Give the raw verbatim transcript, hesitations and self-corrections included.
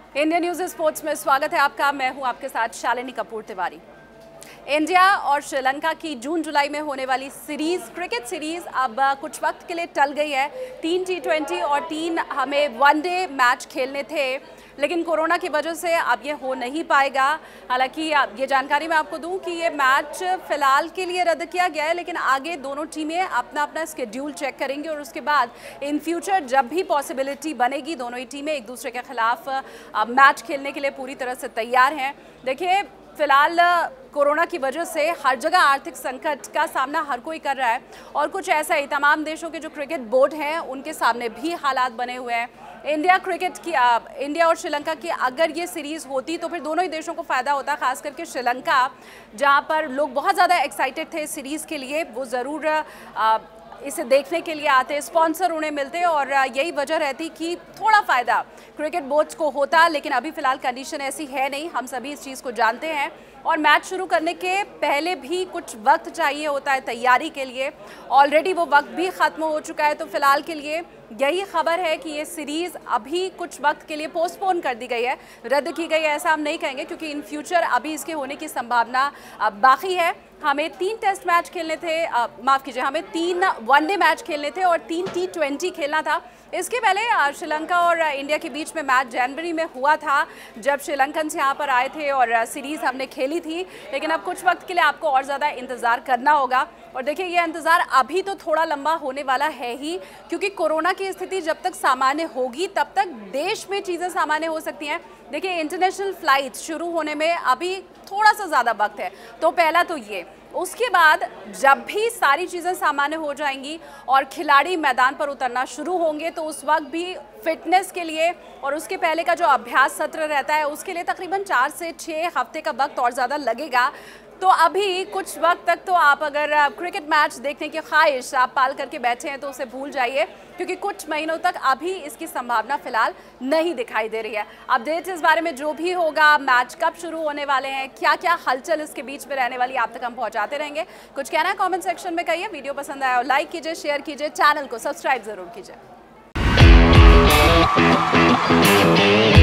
India news sports में स्वागत है आपका। मैं हूं आपके साथ शालिनी कपूर तिवारी। इंडिया और श्रीलंका की जून जुलाई में होने वाली सीरीज, क्रिकेट सीरीज अब कुछ वक्त के लिए टल गई है। तीन टी ट्वेंटी और तीन हमें वनडे मैच खेलने थे, लेकिन कोरोना की वजह से अब ये हो नहीं पाएगा। हालांकि ये जानकारी मैं आपको दूं कि ये मैच फिलहाल के लिए रद्द किया गया है, लेकिन आगे दोनों टीमें अपना अपना स्केड्यूल चेक करेंगे और उसके बाद इन फ्यूचर जब भी पॉसिबिलिटी बनेगी, दोनों ही टीमें एक दूसरे के खिलाफ मैच खेलने के लिए पूरी तरह से तैयार हैं। देखिए, फिलहाल कोरोना की वजह से हर जगह आर्थिक संकट का सामना हर कोई कर रहा है और कुछ ऐसा ही तमाम देशों के जो क्रिकेट बोर्ड हैं उनके सामने भी हालात बने हुए हैं। इंडिया क्रिकेट की आ, इंडिया और श्रीलंका की अगर ये सीरीज़ होती तो फिर दोनों ही देशों को फ़ायदा होता, खास करके श्रीलंका जहां पर लोग बहुत ज़्यादा एक्साइटेड थे सीरीज़ के लिए। वो ज़रूर आ, इसे देखने के लिए आते, स्पॉन्सर उन्हें मिलते और यही वजह रहती कि थोड़ा फ़ायदा क्रिकेट बोर्ड्स को होता। लेकिन अभी फ़िलहाल कंडीशन ऐसी है नहीं, हम सभी इस चीज़ को जानते हैं और मैच शुरू करने के पहले भी कुछ वक्त चाहिए होता है तैयारी के लिए। ऑलरेडी वो वक्त भी ख़त्म हो चुका है, तो फ़िलहाल के लिए यही खबर है कि ये सीरीज़ अभी कुछ वक्त के लिए पोस्टपोन कर दी गई है, रद्द की गई है ऐसा हम नहीं कहेंगे, क्योंकि इन फ्यूचर अभी इसके होने की संभावना बाकी है। हमें तीन टेस्ट मैच खेलने थे, माफ़ कीजिए, हमें तीन वनडे मैच खेलने थे और तीन टी ट्वेंटी खेलना था। इसके पहले श्रीलंका और इंडिया के बीच में मैच जनवरी में हुआ था, जब श्रीलंकन्स यहाँ पर आए थे और सीरीज़ हमने खेली थी। लेकिन अब कुछ वक्त के लिए आपको और ज़्यादा इंतज़ार करना होगा और देखिए, ये इंतज़ार अभी तो थोड़ा लंबा होने वाला है ही, क्योंकि कोरोना की स्थिति जब तक सामान्य होगी तब तक देश में चीज़ें सामान्य हो सकती हैं। देखिए, इंटरनेशनल फ्लाइट शुरू होने में अभी थोड़ा सा ज़्यादा वक्त है, तो पहला तो ये। उसके बाद जब भी सारी चीज़ें सामान्य हो जाएंगी और खिलाड़ी मैदान पर उतरना शुरू होंगे, तो उस वक्त भी फिटनेस के लिए और उसके पहले का जो अभ्यास सत्र रहता है उसके लिए तकरीबन चार से छः हफ्ते का वक्त और ज़्यादा लगेगा। तो अभी कुछ वक्त तक तो आप अगर क्रिकेट मैच देखने की ख्वाहिश आप पाल करके बैठे हैं तो उसे भूल जाइए, क्योंकि कुछ महीनों तक अभी इसकी संभावना फिलहाल नहीं दिखाई दे रही है। अपडेट्स इस बारे में जो भी होगा, मैच कब शुरू होने वाले हैं, क्या क्या हलचल इसके बीच में रहने वाली, आप तक हम पहुंचाते रहेंगे। कुछ कहना है कमेंट सेक्शन में कहिए। वीडियो पसंद आया हो लाइक कीजिए, शेयर कीजिए, चैनल को सब्सक्राइब जरूर कीजिए।